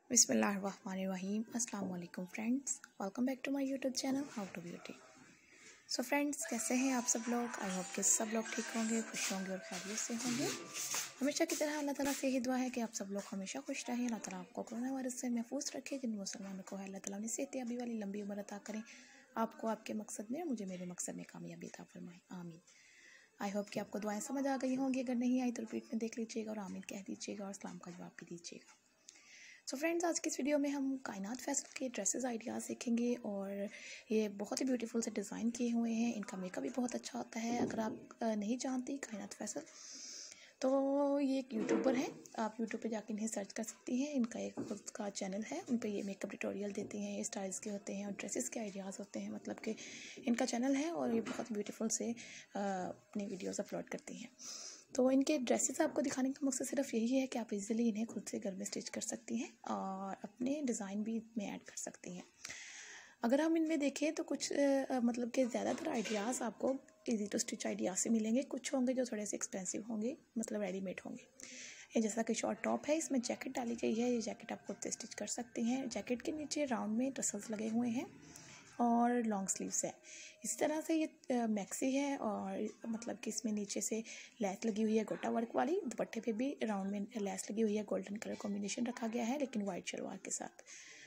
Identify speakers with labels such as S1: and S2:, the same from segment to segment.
S1: बिस्मिल्लाहिर्रहमानिर्रहीम। अस्सलाम वालेकुम friends, welcome back to my YouTube channel how to beauty. So friends, कैसे हैं आप सब लोग? आई होप कि सब लोग ठीक होंगे, खुश होंगे और खैरियत से होंगे। हमेशा की तरह अल्लाह ताला से यही दुआ है कि आप सब लोग हमेशा खुश रहें। अल्लाह ताला आपको कोरोना वायरस से महफूज रखे। जिन मुसलमानों को है अल्लाह ताला उन्हें सेहतयाबी वाली लंबी उम्र अता करें। आपको आपके मकसद में, मुझे मेरे मकसद में कामयाबी अता फरमाएं, आमीन। आई होप कि आपको दुआएं समझ आ गई होंगी। अगर नहीं आई तो रिपीट में देख लीजिएगा और आमीन कह दीजिएगा और सलाम का जवाब भी दीजिएगा। सो फ्रेंड्स, आज की इस वीडियो में हम कायनात फैसल के ड्रेसेस आइडियाज़ सीखेंगे और ये बहुत ही ब्यूटीफुल से डिज़ाइन किए हुए हैं। इनका मेकअप भी बहुत अच्छा होता है। अगर आप नहीं जानती कायनात फैसल, तो ये एक यूट्यूबर हैं। आप यूट्यूब पे जाके इन्हें सर्च कर सकती हैं। इनका एक खुद का चैनल है, उन पे ये मेकअप ट्यूटोरियल देते हैं, स्टाइल्स के होते हैं और ड्रेसेस के आइडियाज़ होते हैं। मतलब कि इनका चैनल है और ये बहुत ब्यूटीफुल से अपनी वीडियोज़ अपलोड करती हैं। तो इनके ड्रेसेस आपको दिखाने का मकसद सिर्फ यही है कि आप इजीली इन्हें खुद से घर में स्टिच कर सकती हैं और अपने डिज़ाइन भी इसमें ऐड कर सकती हैं। अगर हम इनमें देखें तो कुछ मतलब कि ज़्यादातर आइडियाज़ आपको इजी टू स्टिच आइडियाज़ से मिलेंगे। कुछ होंगे जो थोड़े से एक्सपेंसिव होंगे, मतलब रेडीमेड होंगे। ये जैसा कि शॉर्ट टॉप है, इसमें जैकेट डाली गई है। ये जैकेट आप खुद से स्टिच कर सकती हैं। जैकेट के नीचे राउंड में टसल्स लगे हुए हैं और लॉन्ग स्लीव्स है। इस तरह से ये मैक्सी है और मतलब कि इसमें नीचे से लैस लगी हुई है गोटा वर्क वाली। दुपट्टे पे भी राउंड में लैस लगी हुई है, गोल्डन कलर कॉम्बिनेशन रखा गया है लेकिन वाइट शलवार के साथ।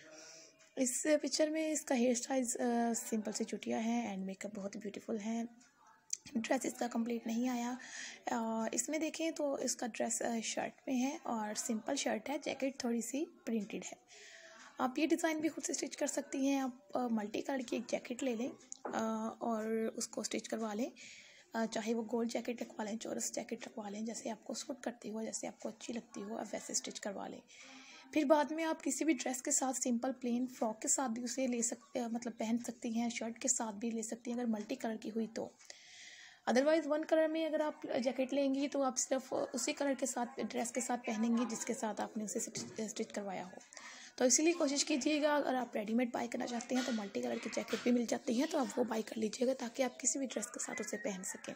S1: इस पिक्चर में इसका हेयर स्टाइल सिंपल सी चुटिया है एंड मेकअप बहुत ही ब्यूटीफुल है। ड्रेस इसका कंप्लीट नहीं आया। इसमें देखें तो इसका ड्रेस शर्ट में है और सिंपल शर्ट है, जैकेट थोड़ी सी प्रिंटेड है। आप ये डिज़ाइन भी खुद से स्टिच कर सकती हैं। आप मल्टी कलर की एक जैकेट ले लें और उसको स्टिच करवा लें। चाहे वो गोल जैकेट रखवा लें, चौरस जैकेट रखवा लें, जैसे आपको सूट करती हो, जैसे आपको अच्छी लगती हो, आप वैसे स्टिच करवा लें। फिर बाद में आप किसी भी ड्रेस के साथ सिंपल प्लेन फ्रॉक के साथ भी उसे ले सकते मतलब पहन सकती हैं। शर्ट के साथ भी ले सकती हैं अगर मल्टी कलर की हुई तो। अदरवाइज़ वन कलर में अगर आप जैकेट लेंगी तो आप सिर्फ उसी कलर के साथ ड्रेस के साथ पहनेंगी जिसके साथ आपने उसे स्टिच करवाया हो। तो इसीलिए कोशिश कीजिएगा, अगर आप रेडीमेड बाई करना चाहते हैं तो मल्टी कलर की जैकेट भी मिल जाती है, तो आप वो बाई कर लीजिएगा ताकि आप किसी भी ड्रेस के साथ उसे पहन सकें।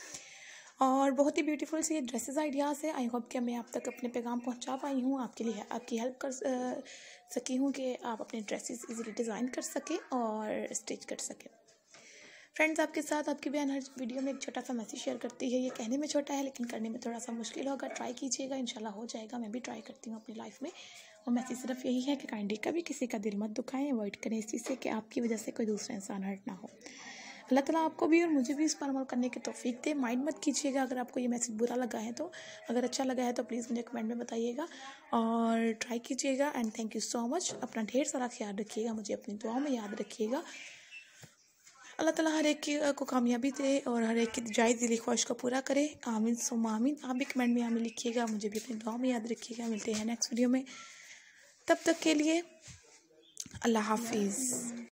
S1: और बहुत ही ब्यूटीफुल से ये ड्रेसेस आइडियाज़ है। आई होप कि मैं आप तक अपने पैगाम पहुंचा पाई हूँ, आपके लिए आपकी हेल्प कर सकी हूँ कि आप अपने ड्रेसेस इजीली डिज़ाइन कर सकें और स्टिच कर सकें। फ्रेंड्स, आपके साथ आपकी बहन हर वीडियो में एक छोटा सा मैसेज शेयर करती है। ये कहने में छोटा है लेकिन करने में थोड़ा सा मुश्किल होगा। ट्राई कीजिएगा, इंशाल्लाह हो जाएगा। मैं भी ट्राई करती हूँ अपनी लाइफ में। और मैसेज सिर्फ यही है कि काइंडली कभी किसी का दिल मत दुखाएं, अवॉइड करें इस चीज़ से कि आपकी वजह से कोई दूसरा इंसान हर्ट ना हो। अल्लाह ताला आपको भी और मुझे भी इस पर अमल करने की तौफीक दे। माइंड मत कीजिएगा अगर आपको ये मैसेज बुरा लगा है तो। अगर अच्छा लगा है तो प्लीज़ मुझे कमेंट में बताइएगा और ट्राई कीजिएगा। And thank you so much. अपना ढेर सारा ख्याल रखिएगा, मुझे अपनी दुआओं में याद रखिएगा। अल्लाह ताला हर एक को कामयाबी दे और हर एक की जायज़ दिली ख्वाहिश को पूरा करे, आमीन सुम्मा आमीन। आप भी कमेंट में आमीन लिखिएगा, मुझे भी अपनी दुआ में याद रखिएगा। मिलते हैं नेक्स्ट वीडियो में, तब तक के लिए अल्लाह हाफिज़।